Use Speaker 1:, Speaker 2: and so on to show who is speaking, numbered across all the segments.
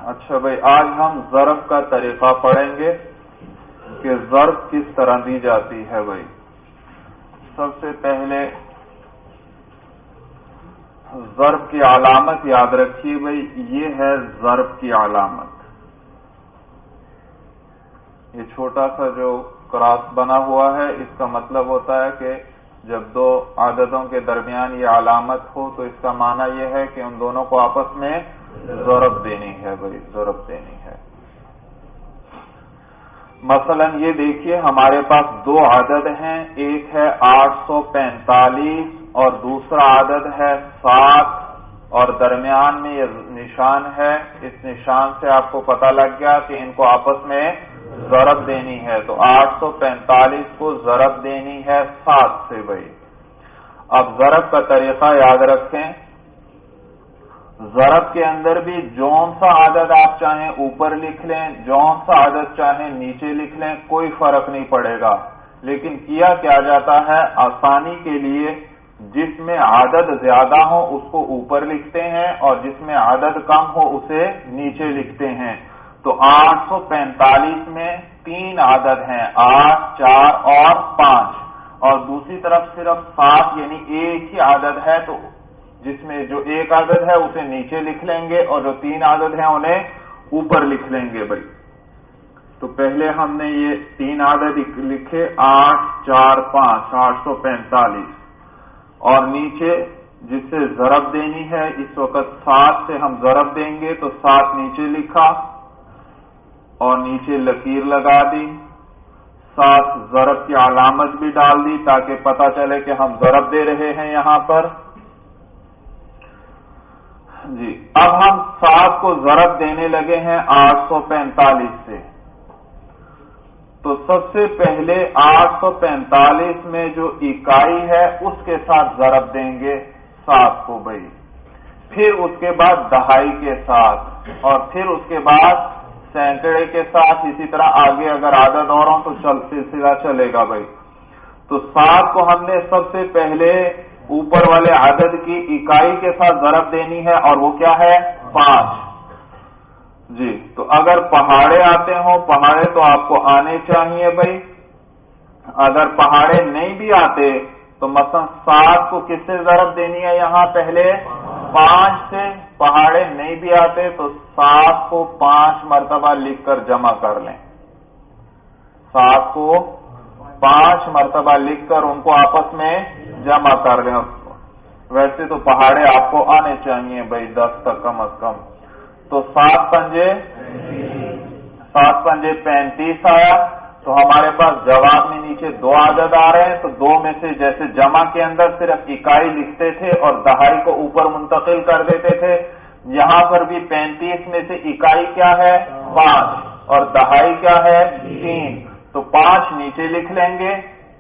Speaker 1: اچھا بھائی، آج ہم ضرب کا طریقہ پڑھیں گے کہ ضرب کس طرح دی جاتی ہے بھائی۔ سب سے پہلے ضرب کی علامت یاد رکھیے بھائی، یہ ہے ضرب کی علامت۔ یہ چھوٹا سا جو کراس بنا ہوا ہے، اس کا مطلب ہوتا ہے کہ جب دو عددوں کے درمیان یہ علامت ہو تو اس کا معنی یہ ہے کہ ان دونوں کو آپس میں ضرب دینی ہے بھائی، ضرب دینی ہے۔ مثلا یہ دیکھیے، ہمارے پاس دو عدد ہیں، ایک ہے 845 اور دوسرا عدد ہے 7، اور درمیان میں یہ نشان ہے۔ اس نشان سے آپ کو پتہ لگ گیا کہ ان کو آپس میں ضرب دینی ہے، تو 845 کو ضرب دینی ہے 7 سے بھائی۔ اب ضرب کا طریقہ یاد رکھیں، ضرب کے اندر بھی جون سا عدد آپ چاہیں اوپر لکھ لیں، جون سا عدد چاہیں نیچے لکھ لیں، کوئی فرق نہیں پڑے گا، لیکن کیا جاتا ہے آسانی کے لیے جس میں عدد زیادہ ہو اس کو اوپر لکھتے ہیں اور جس میں عدد کم ہو اسے نیچے لکھتے ہیں۔ تو 845 میں 3 عدد ہیں، 8، 4 اور 5، اور دوسری طرف صرف 7 یعنی ایک ہی عدد ہے، تو جس میں جو ایک عدد ہے اسے نیچے لکھ لیں گے اور جو 3 عدد ہیں انہیں اوپر لکھ لیں گے بھائی۔ تو پہلے ہم نے یہ 3 عدد لکھے، 8، 4، 5، 845، اور نیچے جس سے ضرب دینی ہے اس وقت 7 سے ہم ضرب دیں گے، تو 7 نیچے لکھا اور نیچے لکیر لگا دی، 7 ضرب کی علامت بھی ڈال دی تاکہ پتہ چلے کہ ہم ضرب دے رہے ہیں یہاں پر جی۔ اب ہم 7 کو ضرب دینے لگے ہیں 845 سے، تو سب سے پہلے 845 میں جو اکائی ہے اس کے ساتھ ضرب دیں گے 7 کو بھائی، پھر اس کے بعد دہائی کے ساتھ، اور پھر اس کے بعد سینکڑے کے ساتھ، اسی طرح آگے اگر عدد اور ہوں تو سلسلہ چلے گا بھائی۔ تو 7 کو ہم نے سب سے پہلے اوپر والے عدد کی اکائی کے ساتھ ضرب دینی ہے، اور وہ کیا ہے 5 جی۔ تو اگر پہاڑے آتے ہوں، پہاڑے تو آپ کو آنے چاہیے بھائی، اگر پہاڑے نہیں بھی آتے تو مثلا 7 کو کس سے ضرب دینی ہے یہاں پہلے 5 سے، پہاڑے نہیں بھی آتے تو 7 کو 5 مرتبہ لکھ کر جمع کر لیں، 7 کو 5 مرتبہ لکھ کر ان کو آپس میں جمع کر لیں۔ ویسے تو پہاڑے آپ کو آنے چاہیے بھائی 10 تک کم از کم، تو 7 پنجے 35 آیا، تو ہمارے پاس جواب میں نیچے 2 عدد آ رہے ہیں، تو 2 میں سے جیسے جمع کے اندر صرف اکائی لکھتے تھے اور دہائی کو اوپر منتقل کر دیتے تھے، یہاں پر بھی 35 میں سے اکائی کیا ہے 5 اور دہائی کیا ہے 3، تو 5 نیچے لکھ لیں گے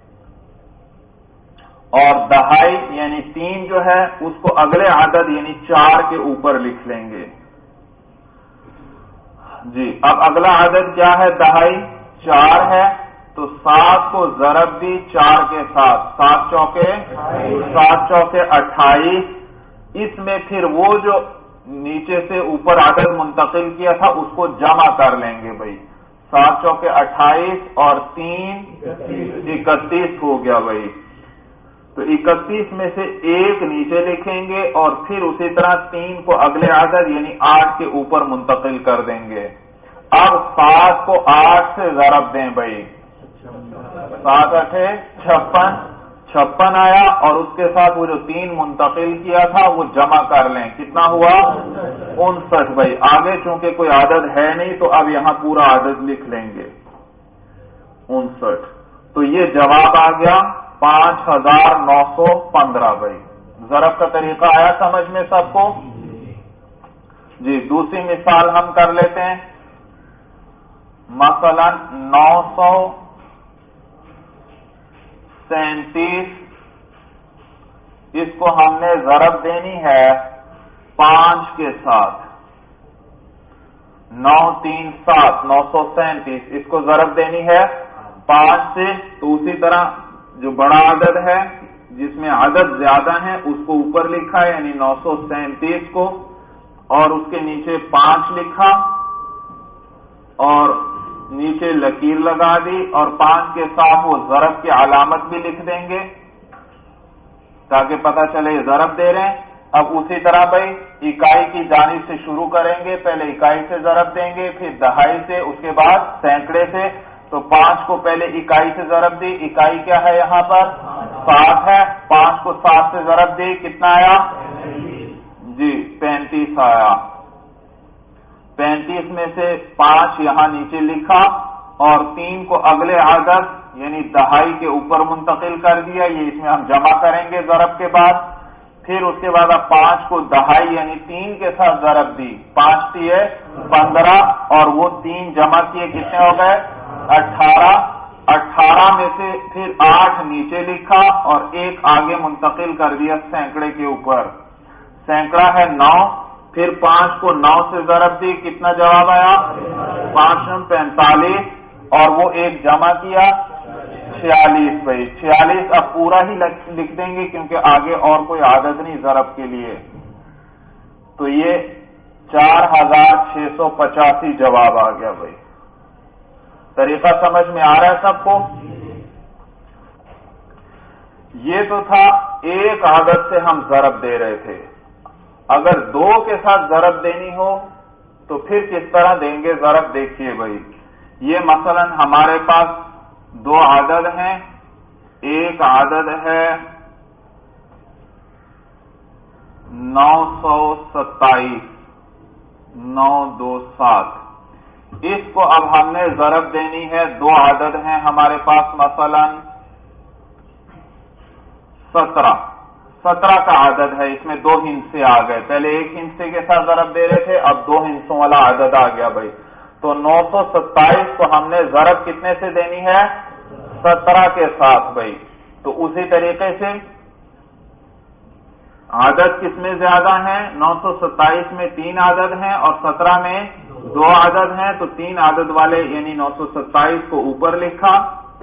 Speaker 1: اور دہائی یعنی 3 جو ہے اس کو اگلے عدد یعنی 4 کے اوپر لکھ لیں گے جی۔ اب اگلا عدد کیا ہے دہائی 4 ہے، تو 7 کو ضرب دی 4 کے ساتھ، 7 چوکے 28، اس میں پھر وہ جو نیچے سے اوپر عدد منتقل کیا تھا اس کو جمع کر لیں گے بھائی، 7 چوکے 28 اور 3 31 ہو گیا بھائی، تو 31 میں سے 1 نیچے لکھیں گے اور پھر اسی طرح 3 کو اگلے عدد یعنی 8 کے اوپر منتقل کر دیں گے۔ اب 7 کو 8 سے ضرب دیں بھائی، 7 8 56 آیا، اور اس کے ساتھ وہ جو 3 منتقل کیا تھا وہ جمع کر لیں، کتنا ہوا 59 بھائی۔ آگے چونکہ کوئی عدد ہے نہیں تو اب یہاں پورا عدد لکھ لیں گے 59، تو یہ جواب آ گیا 5915 بھائی۔ ضرب کا طریقہ آیا سمجھ میں سب کو جی۔ دوسری مثال ہم کر لیتے ہیں، مثلا 937، اس کو ہم نے ضرب دینی ہے 5 کے ساتھ، 9 3 7 937، اس کو ضرب دینی ہے 5 سے، تو اسی طرح جو بڑا عدد ہے جس میں عدد زیادہ ہیں اس کو اوپر لکھا ہے یعنی 937 کو، اور اس کے نیچے 5 لکھا اور نیچے لکیر لگا دی اور 5 کے ساتھ وہ ضرب کی علامت بھی لکھ دیں گے تاکہ پتہ چلے یہ ضرب دے رہے ہیں. اب اسی طرح بھائی اکائی کی جانب سے شروع کریں گے. پہلے اکائی سے ضرب دیں گے, پھر دہائی سے, اس کے بعد سینکڑے سے. تو 5 کو پہلے اکائی سے ضرب دی. اکائی کیا ہے یہاں پر 7 ہے. 5 کو 7 سے ضرب دی, کتنا آیا جی 35 آیا. 35 میں سے 5 یہاں نیچے لکھا اور 3 کو اگلے عدد یعنی دہائی کے اوپر منتقل کر دیا. یہ اس میں ہم جمع کریں گے ضرب کے بعد. پھر اس کے بعد اب 5 کو دہائی یعنی 3 کے ساتھ ضرب دی. 5 تیے 15 اور وہ 3 جمع کیے, کتنے ہو گئے 18. 18 میں سے پھر 8 نیچے لکھا اور 1 آگے منتقل کر دیا سینکڑے کے اوپر. سینکڑا ہے 9. پھر 5 کو 9 سے ضرب دی, کتنا جواب آیا 5 9 45 اور وہ 1 جمع کیا 46. بھائی 46 اب پورا ہی لکھ دیں گے کیونکہ آگے اور کوئی عادت نہیں ضرب کے لیے. تو یہ 4685 جواب آ گیا. بھائی طریقہ سمجھ میں آ رہا ہے سب کو؟ یہ تو تھا ایک عادت سے ہم ضرب دے رہے تھے. اگر 2 کے ساتھ ضرب دینی ہو تو پھر کس طرح دیں گے ضرب؟ دیکھیے بھائی یہ مثلا ہمارے پاس 2 عدد ہیں. ایک عدد ہے 927 927. اس کو اب ہم نے ضرب دینی ہے. 2 عدد ہیں ہمارے پاس مثلا 17 کا عدد ہے. اس میں 2 ہندسے آ گئے. پہلے ایک ہندسے کے ساتھ ضرب دے رہے تھے, اب 2 ہندسوں والا عدد آ گیا. بھائی تو 927 کو ہم نے ضرب کتنے سے دینی ہے 17 کے ساتھ. بھائی تو اسی طریقے سے عدد کس میں زیادہ ہیں؟ 927 میں 3 عدد ہیں اور 17 میں 2 عدد ہیں. تو 3 عدد والے یعنی 927 کو اوپر لکھا,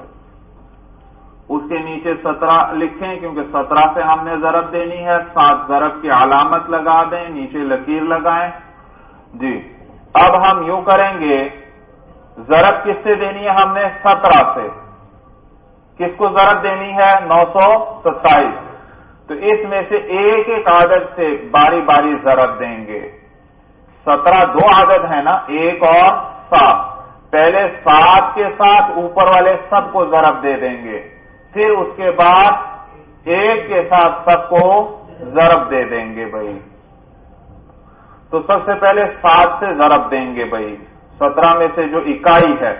Speaker 1: اس کے نیچے 17 لکھیں کیونکہ 17 سے ہم نے ضرب دینی ہے. 7 ضرب کی علامت لگا دیں, نیچے لکیر لگائیں. جی اب ہم یوں کریں گے, ضرب کس سے دینی ہے ہم نے 17 سے. کس کو ضرب دینی ہے 927. تو اس میں سے ایک ایک عدد سے باری باری ضرب دیں گے. 17 2 عدد ہے نا, 1 اور 7. پہلے 7 کے ساتھ اوپر والے سب کو ضرب دے دیں گے, پھر اس کے بعد 1 کے ساتھ سب کو ضرب دے دیں گے. بھائی تو سب سے پہلے 7 سے ضرب دیں گے. بھائی 17 میں سے جو اکائی ہے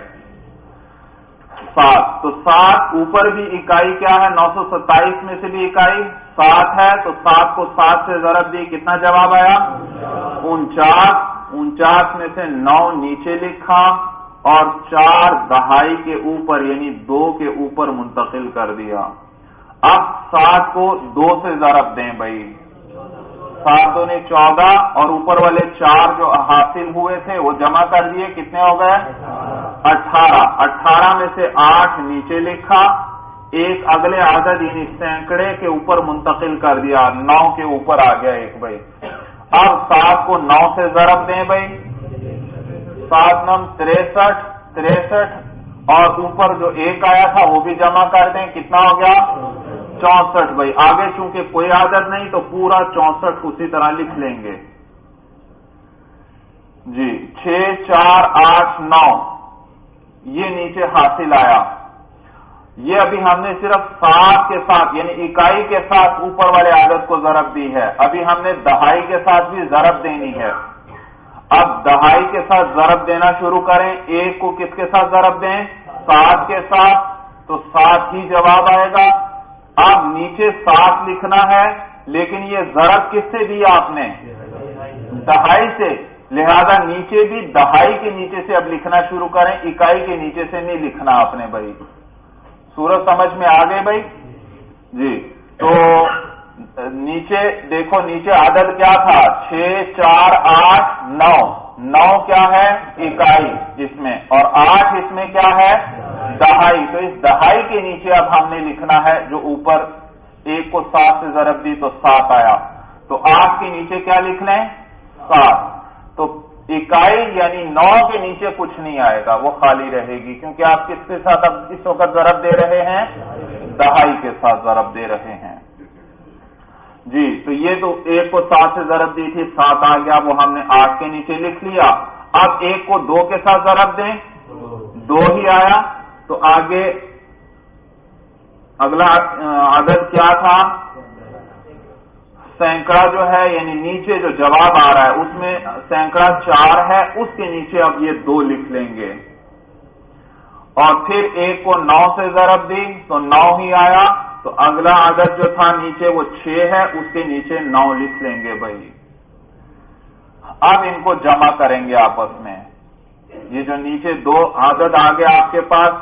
Speaker 1: 7, تو 7 اوپر بھی اکائی کیا ہے 927 میں سے بھی اکائی 7 ہے. تو 7 کو 7 سے ضرب دی, کتنا جواب آیا 49. 49 میں سے 9 نیچے لکھا اور 4 دہائی کے اوپر یعنی 2 کے اوپر منتقل کر دیا. اب 7 کو 2 سے ضرب دیں. بھائی 7 2 نے 14 اور اوپر والے 4 جو حاصل ہوئے تھے وہ جمع کر دیے, کتنے ہو گئے 18. 18 میں سے 8 نیچے لکھا, ایک اگلے عدد یعنی سینکڑے کے اوپر منتقل کر دیا, 9 کے اوپر آ گیا ایک. بھائی اب 7 کو 9 سے ضرب دیں. بھائی 7 9 63 اور اوپر جو 1 آیا تھا وہ بھی جمع کر دیں, کتنا ہو گیا 64. بھائی آگے چونکہ کوئی عدد نہیں تو پورا 64 اسی طرح لکھ لیں گے. جی 6 4 8 9 یہ نیچے حاصل آیا. یہ ابھی ہم نے صرف 7 کے ساتھ یعنی اکائی کے ساتھ اوپر والے عدد کو ضرب دی ہے. ابھی ہم نے دہائی کے ساتھ بھی ضرب دینی ہے. اب دہائی کے ساتھ ضرب دینا شروع کریں. 1 کو کس کے ساتھ ضرب دیں 7 کے ساتھ, تو 7 ہی جواب آئے گا. اب نیچے 7 لکھنا ہے لیکن یہ ضرب کس سے دیا آپ نے دہائی سے, لہذا نیچے بھی دہائی کے نیچے سے اب لکھنا شروع کریں, اکائی کے نیچے سے نہیں لکھنا آپ نے. بھائی صورت سمجھ میں آ گئی بھائی؟ جی تو نیچے دیکھو, نیچے عدد کیا تھا 6 4 8 9. 9 کیا ہے اکائی اس میں, اور 8 اس میں کیا ہے دہائی. تو اس دہائی کے نیچے اب ہم نے لکھنا ہے جو اوپر 1 کو 7 سے ضرب دی تو 7 آیا, تو 8 کے نیچے کیا لکھ لیں 7. تو اکائی یعنی 9 کے نیچے کچھ نہیں آئے گا, وہ خالی رہے گی, کیونکہ آپ کس کے ساتھ اب اس وقت ضرب دے رہے ہیں؟ دہائی کے ساتھ ضرب دے رہے ہیں. جی تو یہ تو 1 کو 7 سے ضرب دی تھی, 7 آ گیا, وہ ہم نے 8 کے نیچے لکھ لیا. اب 1 کو 2 کے ساتھ ضرب دیں, 2 ہی آیا. تو آگے اگلا عدد کیا تھا؟ سینکڑا جو ہے, یعنی نیچے جو جواب آ رہا ہے اس میں سینکڑا 4 ہے, اس کے نیچے اب یہ 2 لکھ لیں گے. اور پھر 1 کو 9 سے ضرب دی تو 9 ہی آیا. تو اگلا عدد جو تھا نیچے وہ 6 ہے, اس کے نیچے 9 لکھ لیں گے بھائی. اب ان کو جمع کریں گے آپس میں. یہ جو نیچے 2 عدد آگے آپ کے پاس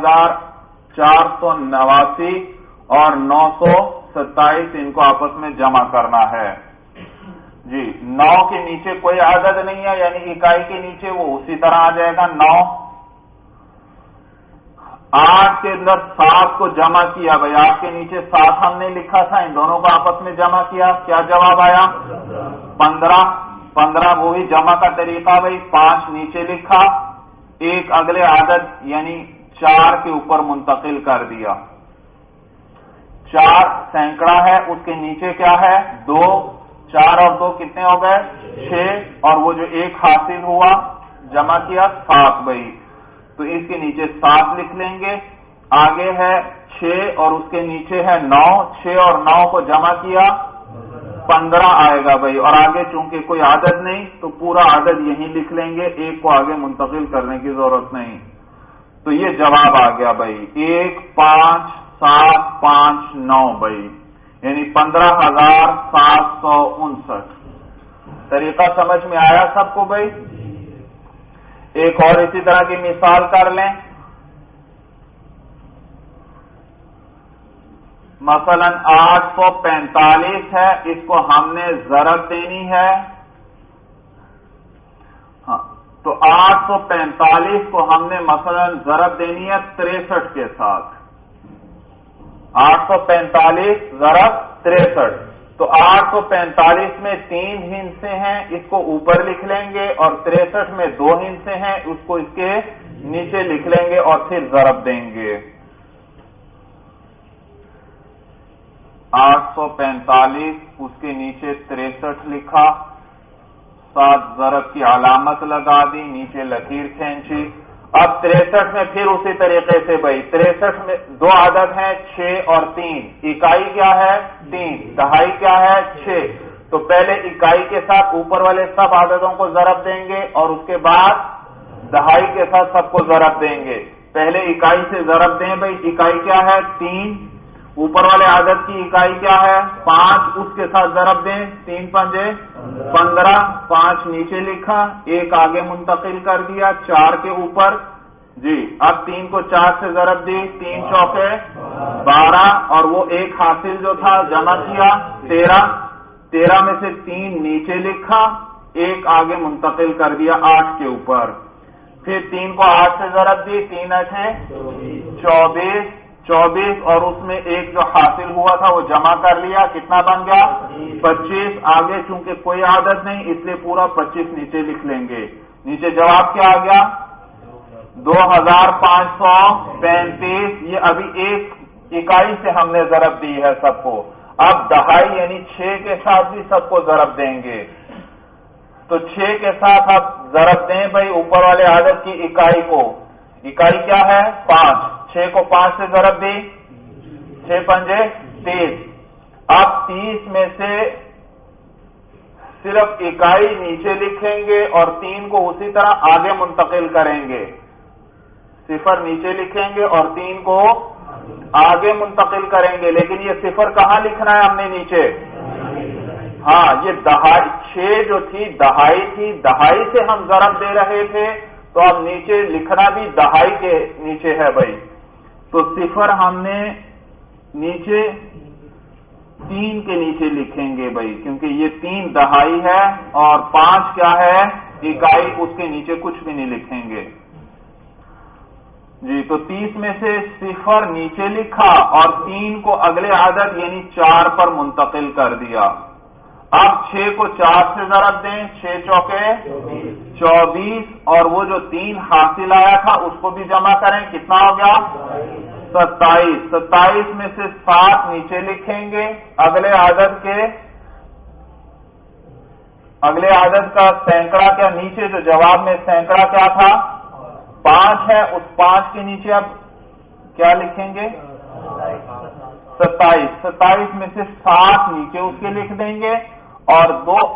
Speaker 1: 6489 اور 927, ان کو آپس میں جمع کرنا ہے. جی 9 کے نیچے کوئی عدد نہیں ہے, یعنی اکائی کے نیچے وہ اسی طرح آ جائے گا 9. 8 کے اندر 7 کو جمع کیا بھائی, 8 کے نیچے 7 ہم نے لکھا تھا, ان دونوں کو آپس میں جمع کیا, کیا جواب آیا؟ 15. 15 وہی جمع کا طریقہ بھائی, 5 نیچے لکھا, 1 اگلے عدد یعنی 4 کے اوپر منتقل کر دیا. 4 سینکڑا ہے, اس کے نیچے کیا ہے؟ 2. 4 اور 2 کتنے ہو گئے؟ 6. اور وہ جو 1 حاصل ہوا جمع کیا 7 بھائی, تو اس کے نیچے 7 لکھ لیں گے. آگے ہے 6 اور اس کے نیچے ہے 9. 6 اور 9 کو جمع کیا 15 آئے گا بھائی. اور آگے چونکہ کوئی عدد نہیں تو پورا عدد یہیں لکھ لیں گے, 1 کو آگے منتقل کرنے کی ضرورت نہیں. تو یہ جواب آ گیا بھائی 1 5 7 5 9 بھائی, یعنی 15,759. طریقہ سمجھ میں آیا سب کو بھائی؟ ایک اور اسی طرح کی مثال کر لیں. مثلا 845 ہے, اس کو ہم نے ضرب دینی ہے. ہاں تو 845 کو ہم نے مثلا ضرب دینی ہے 63 کے ساتھ. 845 ضرب 63. تو 845 میں 3 ہندسے ہیں, اس کو اوپر لکھ لیں گے, اور 63 میں 2 ہندسے ہیں, اس کو اس کے نیچے لکھ لیں گے اور پھر ضرب دیں گے. 845 اس کے نیچے 63 لکھا, 7 ضرب کی علامت لگا دی, نیچے لکیر کھینچی. اب 63 میں پھر اسی طریقے سے بھائی 63 میں 2 عدد ہیں 6 اور 3. اکائی کیا ہے؟ 3. دہائی کیا ہے؟ 6. تو پہلے اکائی کے ساتھ اوپر والے سب عددوں کو ضرب دیں گے, اور اس کے بعد دہائی کے ساتھ سب کو ضرب دیں گے. پہلے اکائی سے ضرب دیں بھائی. اکائی کیا ہے؟ 3. اوپر والے عدد کی اکائی کیا ہے؟ 5. اس کے ساتھ ضرب دیں, 3 پنجے 15. 5 نیچے لکھا, 1 آگے منتقل کر دیا 4 کے اوپر. جی اب 3 کو 4 سے ضرب دی, 3 چوکے 12, اور وہ 1 حاصل جو تھا جمع کیا 13. 13 میں سے 3 نیچے لکھا, 1 آگے منتقل کر دیا 8 کے اوپر. پھر 3 کو 8 سے ضرب دی, 3 8 24, اور اس میں 1 جو حاصل ہوا تھا وہ جمع کر لیا, کتنا بن گیا؟ 25. آگے چونکہ کوئی عادت نہیں اس لیے پورا 25 نیچے لکھ لیں گے. نیچے جواب کیا آ گیا؟ 2535. یہ ابھی 1 اکائی سے ہم نے ضرب دی ہے سب کو. اب دہائی یعنی 6 کے ساتھ بھی سب کو ضرب دیں گے. تو 6 کے ساتھ آپ ضرب دیں بھائی اوپر والے عدد کی اکائی کو. اکائی کیا ہے؟ 5. 6 کو 5 سے ضرب دی, 6 پنجے 30. اب 30 میں سے صرف اکائی نیچے لکھیں گے اور 3 کو اسی طرح آگے منتقل کریں گے. 0 نیچے لکھیں گے اور 3 کو آگے منتقل کریں گے. لیکن یہ 0 کہاں لکھنا ہے ہم نے؟ نیچے. ہاں یہ دہائی 6 جو تھی دہائی تھی, دہائی سے ہم ضرب دے رہے تھے, تو اب نیچے لکھنا بھی دہائی کے نیچے ہے بھائی. تو 0 ہم نے نیچے 3 کے نیچے لکھیں گے بھائی, کیونکہ یہ 3 دہائی ہے اور 5 کیا ہے؟ اکائی. اس کے نیچے کچھ بھی نہیں لکھیں گے. جی تو 30 میں سے 0 نیچے لکھا اور 3 کو اگلے عدد یعنی 4 پر منتقل کر دیا. اب 6 کو 4 سے ضرب دیں، 6 چوکے 24، اور وہ جو 3 حاصل آیا تھا اس کو بھی جمع کریں، کتنا ہو گیا 27۔ 27 میں سے 7 نیچے لکھیں گے، اگلے عدد کا سینکڑا کیا نیچے جو جواب میں سینکڑا کیا تھا 5 ہے، اس 5 کے نیچے اب کیا لکھیں گے 27۔ 27 میں سے 7 نیچے اس کے لکھ دیں گے، اور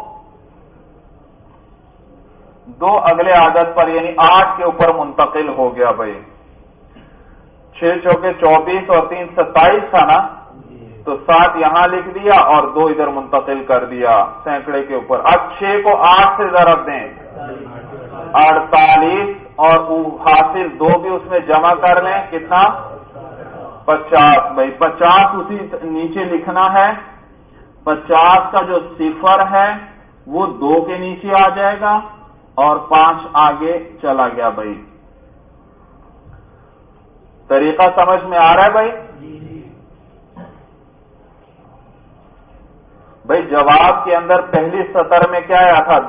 Speaker 1: دو اگلے عدد پر یعنی 8 کے اوپر منتقل ہو گیا بھائی۔ 6 چوکے 24 اور 3 27 تھا نا، تو 7 یہاں لکھ دیا اور 2 ادھر منتقل کر دیا سینکڑے کے اوپر۔ اب 6 کو 8 سے ضرب دیں 48، اور حاصل 2 بھی اس میں جمع کر لیں، کتنا 50 بھائی۔ 50 اسی نیچے لکھنا ہے، 50 کا جو صفر ہے وہ 2 کے نیچے آ جائے گا اور 5 آگے چلا گیا بھائی۔ طریقہ سمجھ میں آ رہا ہے بھائی؟ بھائی جواب کے اندر پہلی سطر میں کیا آیا تھا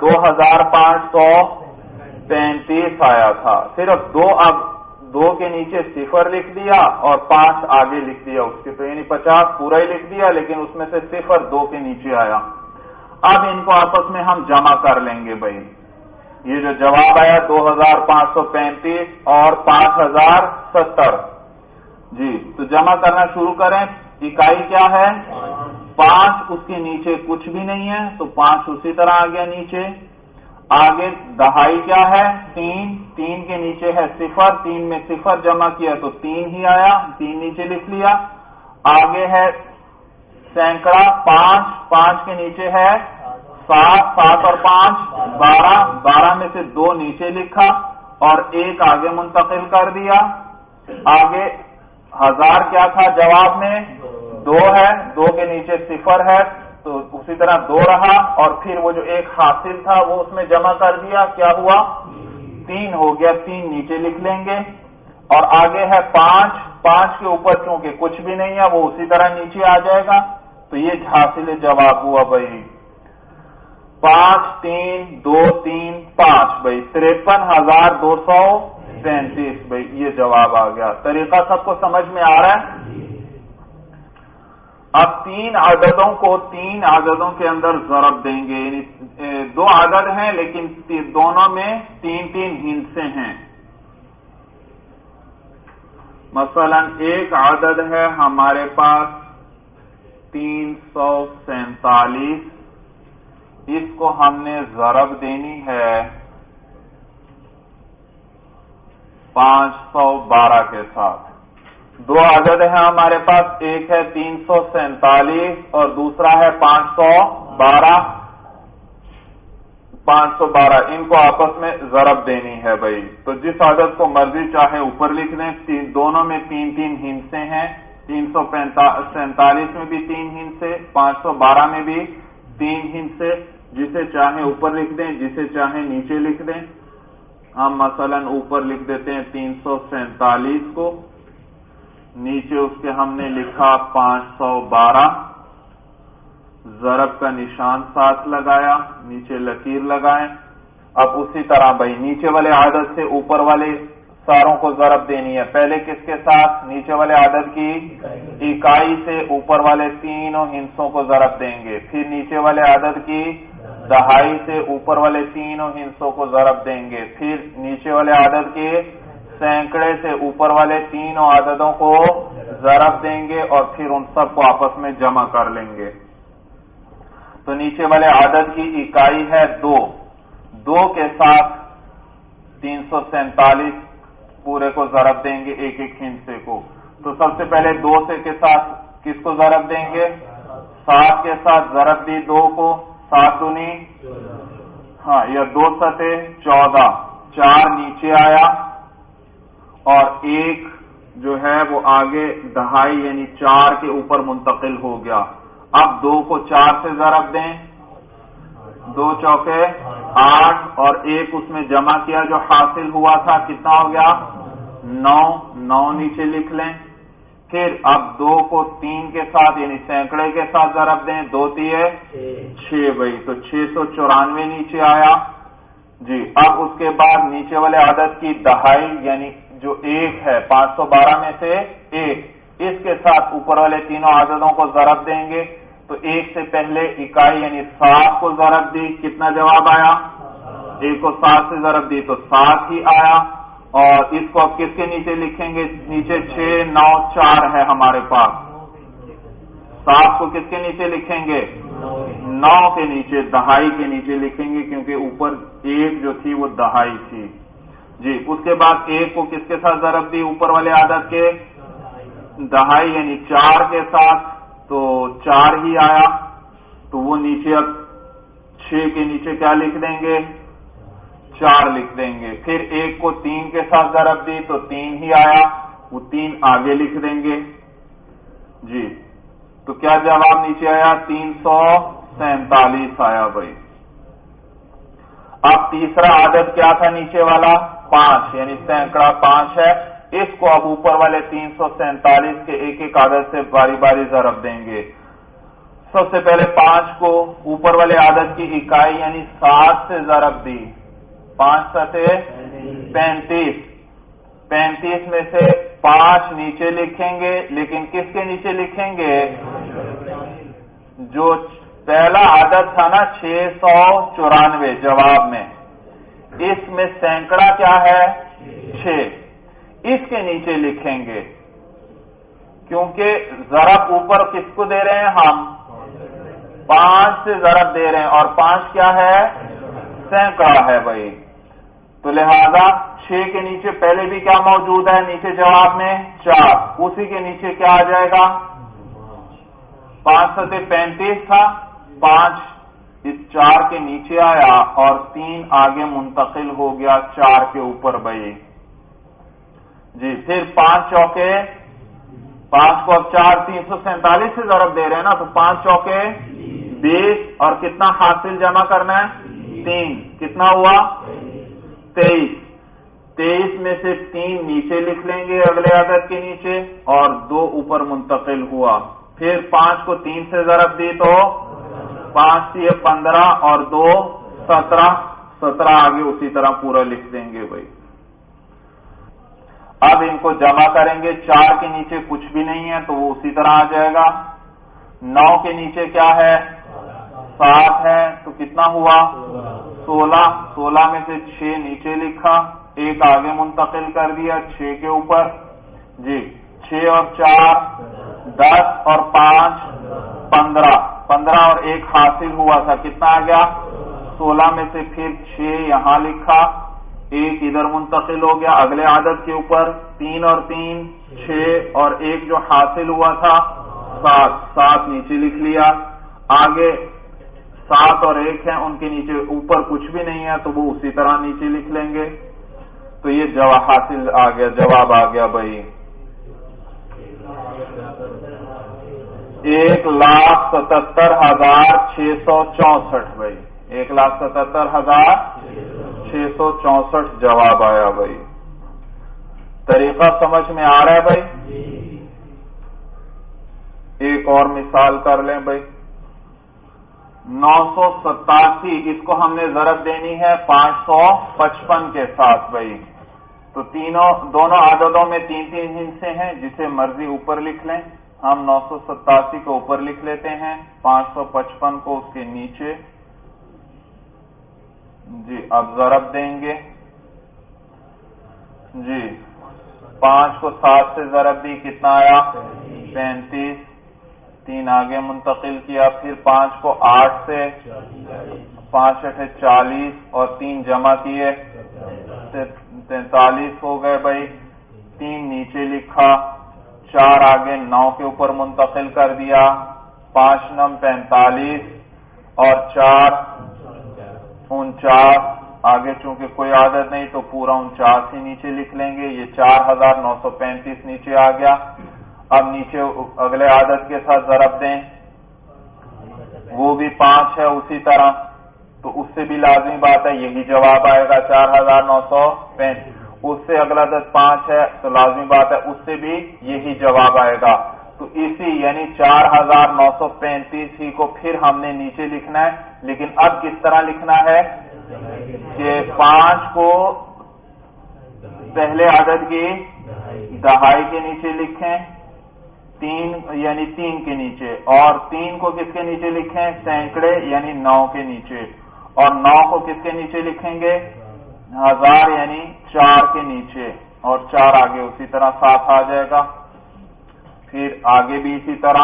Speaker 1: 2535 آیا تھا، صرف 2 کے نیچے صفر لکھ دیا اور 5 آگے لکھ دیا اس کے، تو یعنی 50 پورا ہی لکھ دیا، لیکن اس میں سے صفر 2 کے نیچے آیا۔ اب ان کو آپس میں ہم جمع کر لیں گے بھائی، یہ جو جواب آیا 2535 اور 5070 جی، تو جمع کرنا شروع کریں۔ اکائی کیا ہے 5، اس کے نیچے کچھ بھی نہیں ہے تو 5 اسی طرح آ گیا نیچے۔ آگے دہائی کیا ہے 3 کے نیچے ہے صفر، 3 میں صفر جمع کیا تو 3 ہی آیا، 3 نیچے لکھ لیا۔ آگے ہے سینکڑا 5 کے نیچے ہے 7 اور 5 12 میں سے 2 نیچے لکھا اور 1 آگے منتقل کر دیا۔ آگے 1000 کیا تھا جواب میں 2 ہے، 2 کے نیچے صفر ہے تو اسی طرح 2 رہا، اور پھر وہ جو 1 حاصل تھا وہ اس میں جمع کر دیا، کیا ہوا 3 ہو گیا، 3 نیچے لکھ لیں گے۔ اور آگے ہے 5 کے اوپر چونکہ کچھ بھی نہیں ہے وہ اسی طرح نیچے آ جائے گا، تو یہ حاصل جواب ہوا بھائی 5 3 2 3 5 بھائی 53,235 بھائی، یہ جواب آ گیا۔ طریقہ سب کو سمجھ میں آ رہا ہے؟ اب 3 عددوں کو 3 عددوں کے اندر ضرب دیں گے، یعنی 2 عدد ہیں لیکن دونوں میں 3 ہندسے ہیں۔ مثلا ایک عدد ہے ہمارے پاس 347، اس کو ہم نے ضرب دینی ہے 512 کے ساتھ۔ 2 عدد ہیں ہمارے پاس، ایک ہے 347 اور دوسرا ہے 512، ان کو آپس میں ضرب دینی ہے بھائی۔ تو جس عدد کو مرضی چاہے اوپر لکھ لیں، دونوں میں 3 ہندسے ہیں، 347 میں بھی 3 ہندسے، 512 میں بھی 3 ہندسے، جسے چاہے اوپر لکھ دیں جسے چاہے نیچے لکھ دیں۔ ہم مثلا اوپر لکھ دیتے ہیں 347 کو، نیچے اس کے ہم نے لکھا 512، ضرب کا نشان ساتھ لگایا، نیچے لکیر لگائیں۔ اب اسی طرح بھائی نیچے والے عدد سے اوپر والے ساروں کو ضرب دینی ہے، پہلے کس کے ساتھ نیچے والے عدد کی اکائی سے اوپر والے 3 ہندسوں کو ضرب دیں گے، پھر نیچے والے عدد کی دہائی سے اوپر والے 3 ہندسوں کو ضرب دیں گے، پھر نیچے والے عدد کے سینکڑے سے اوپر والے 3 عددوں کو ضرب دیں گے اور پھر ان سب کو آپس میں جمع کر لیں گے۔ تو نیچے والے عدد کی اکائی ہے 2 کے ساتھ 347 پورے کو ضرب دیں گے ایک ہندسے کو۔ تو سب سے پہلے 2 سے کے ساتھ کس کو ضرب دیں گے 7 کے ساتھ ضرب دی 2 کو، 7 دونی ہاں یا 2 ستے 14، 4 نیچے آیا اور 1 جو ہے وہ آگے دہائی یعنی 4 کے اوپر منتقل ہو گیا۔ اب 2 کو 4 سے ضرب دیں، 2 چوکے 8 اور 1 اس میں جمع کیا جو حاصل ہوا تھا، کتنا ہو گیا 9 نیچے لکھ لیں۔ پھر اب 2 کو 3 کے ساتھ یعنی سینکڑے کے ساتھ ضرب دیں، 2 تیے 6 بھائی، تو 694 نیچے آیا جی۔ اب اس کے بعد نیچے والے عدد کی دہائی یعنی جو 1 ہے 512 میں سے 1، اس کے ساتھ اوپر والے تینوں عددوں کو ضرب دیں گے، تو 1 سے پہلے اکائی یعنی 7 کو ضرب دی، کتنا جواب آیا؟ 1 کو 7 سے ضرب دی تو 7 ہی آیا، اور اس کو اب کس کے نیچے لکھیں گے؟ نیچے 6 9 4 ہے ہمارے پاس، 7 کو کس کے نیچے لکھیں گے؟ 9 کے نیچے، دہائی کے نیچے لکھیں گے، کیونکہ اوپر 1 جو تھی وہ دہائی تھی جی۔ اس کے بعد 1 کو کس کے ساتھ ضرب دی؟ اوپر والے عدد کے دہائی یعنی 4 کے ساتھ، تو 4 ہی آیا، تو وہ نیچے اب 6 کے نیچے کیا لکھ دیں گے؟ 4 لکھ دیں گے۔ پھر 1 کو 3 کے ساتھ ضرب دی تو 3 ہی آیا، وہ 3 آگے لکھ دیں گے جی۔ تو کیا جواب نیچے آیا؟ 347 آیا بھائی۔ اب تیسرا عدد کیا تھا نیچے والا؟ 5 یعنی سینکڑا 5 ہے، اس کو اب اوپر والے 347 کے ایک ایک عدد سے باری باری ضرب دیں گے۔ سب سے پہلے 5 کو اوپر والے عدد کی اکائی یعنی 7 سے ضرب دی، 5 سے 35، 35 میں سے 5 نیچے لکھیں گے، لیکن کس کے نیچے لکھیں گے؟ جو پہلا عدد تھا نا 694 جواب میں، اس میں سینکڑا کیا ہے؟ 6، اس کے نیچے لکھیں گے، کیونکہ ضرب اوپر کس کو دے رہے ہیں؟ ہم 5 سے ضرب دے رہے ہیں، اور 5 کیا ہے؟ سینکڑا ہے بھائی، تو لہذا 6 کے نیچے پہلے بھی کیا موجود ہے نیچے جواب میں؟ 4، اسی کے نیچے کیا آ جائے گا؟ 5 سے 35 تھا، 5 اس 4 کے نیچے آیا اور 3 آگے منتقل ہو گیا 4 کے اوپر بھائی جی۔ پھر 5 چوکے 5 کو اب 4 347 سے ضرب دے رہے ہیں نا، تو 5 چوکے 20، اور کتنا حاصل جمع کرنا ہے؟ 3، کتنا ہوا؟ 23، 23 میں سے 3 نیچے لکھ لیں گے اگلے عدد کے نیچے، اور 2 اوپر منتقل ہوا۔ پھر 5 کو 3 سے ضرب دی تو 5 سے 15 اور 2 17، 17 آگے اسی طرح پورا لکھ دیں گے بھائی۔ اب ان کو جمع کریں گے، 4 کے نیچے کچھ بھی نہیں ہے تو وہ اسی طرح آ جائے گا، 9 کے نیچے کیا ہے؟ 7 ہے، تو کتنا ہوا؟ 16، 16 میں سے 6 نیچے لکھا، 1 آگے منتقل کر دیا 6 کے اوپر جی۔ 6 اور 4 10 اور 5 15، 15 اور 1 حاصل ہوا تھا، کتنا آ گیا؟ 16 میں سے پھر 6 یہاں لکھا، 1 ادھر منتقل ہو گیا اگلے عدد کے اوپر، 3 اور 3 6 اور 1 جو حاصل ہوا تھا 7، 7 نیچے لکھ لیا۔ آگے 7 اور 1 ہیں، ان کے نیچے اوپر کچھ بھی نہیں ہے تو وہ اسی طرح نیچے لکھ لیں گے، تو یہ جواب حاصل آ گیا، جواب آ گیا بھائی 1,77,664 بھائی، 1,77,664 جواب آیا بھائی۔ طریقہ سمجھ میں آ رہا ہے بھائی؟ ایک اور مثال کر لیں بھائی، 987 اس کو ہم نے ضرب دینی ہے 555 کے ساتھ بھائی، تو دونوں عددوں میں 3 حصے ہیں، جسے مرضی اوپر لکھ لیں، ہم 987 کو اوپر لکھ لیتے ہیں، 555 کو اس کے نیچے جی۔ اب ضرب دیں گے جی، 5 کو 7 سے ضرب دی، کتنا آیا؟ 35، 3 آگے منتقل کیا، پھر 5 کو 8 سے 5 8 40 اور 3 جمع کیے 43 ہو گئے بھائی، 3 نیچے لکھا، 4 آگے 9 کے اوپر منتقل کر دیا، 5 9 45 اور 4 49، آگے چونکہ کوئی عادت نہیں تو پورا 49 ہی نیچے لکھ لیں گے، یہ 4935 نیچے آ گیا۔ اب نیچے اگلے عادت کے ساتھ ضرب دیں، وہ بھی 5 ہے اسی طرح، تو اس سے بھی لازمی بات ہے یہی جواب آئے گا 4935۔ اس سے اگلا عدد 5 ہے تو لازمی بات ہے اس سے بھی یہی جواب آئے گا. تو اسی یعنی 4935 ہی کو پھر ہم نے نیچے لکھنا ہے. لیکن اب کس طرح لکھنا ہے کہ 5 کو پہلے عدد کی دہائی کے نیچے لکھیں 3 یعنی 3 کے نیچے, اور 3 کو کس کے نیچے لکھیں سینکڑے یعنی 9 کے نیچے, اور 9 کو کس کے نیچے لکھیں گے 1000 یعنی 4 کے نیچے, اور 4 آگے اسی طرح 7 آ جائے گا. پھر آگے بھی اسی طرح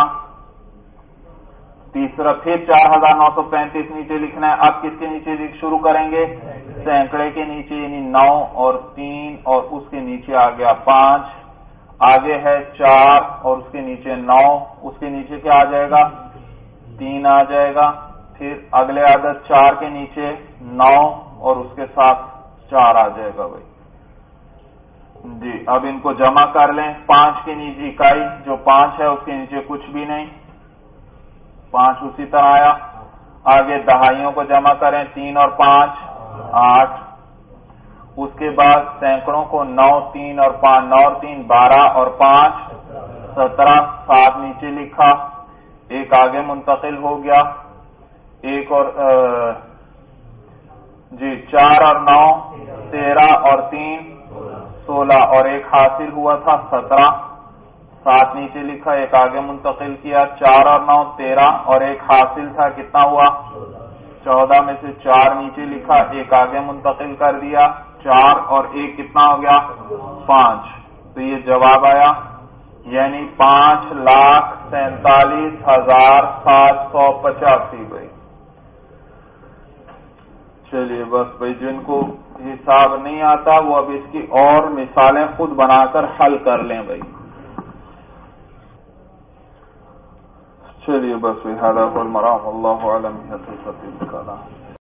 Speaker 1: تیسرا پھر 4935 نیچے لکھنا ہے. اب کس کے نیچے شروع کریں گے سینکڑے کے نیچے یعنی 9 اور 3 اور اس کے نیچے آ گیا 5, آگے ہے 4 اور اس کے نیچے 9, اس کے نیچے کیا آ جائے گا 3 آ جائے گا. پھر اگلے عدد 4 کے نیچے 9 اور اس کے ساتھ 4 آ جائے گا بھائی جی. اب ان کو جمع کر لیں. 5 کے نیچے اکائی جو 5 ہے اس کے نیچے کچھ بھی نہیں 5 اسی طرح آیا. آگے دہائیوں کو جمع کریں 3 اور 5 8. اس کے بعد سینکڑوں کو 9 3 اور 5 9 اور 3 12 اور 5 17 7 نیچے لکھا, ایک آگے منتقل ہو گیا, ایک اور جی 4 اور 9 13 اور 3 16 اور ایک حاصل ہوا تھا 17 7 نیچے لکھا, ایک آگے منتقل کیا 4 اور 9 13 اور ایک حاصل تھا کتنا ہوا 14 میں سے 4 نیچے لکھا, ایک آگے منتقل کر دیا 4 اور ایک کتنا ہو گیا 5. تو یہ جواب آیا یعنی 5,47,785 بھائی. چلیے بس بھائی جن کو حساب نہیں آتا وہ اب اس کی اور مثالیں خود بنا کر حل کر لیں بھائی. چلیے بس بھائی هذا هو المرام والله اعلم.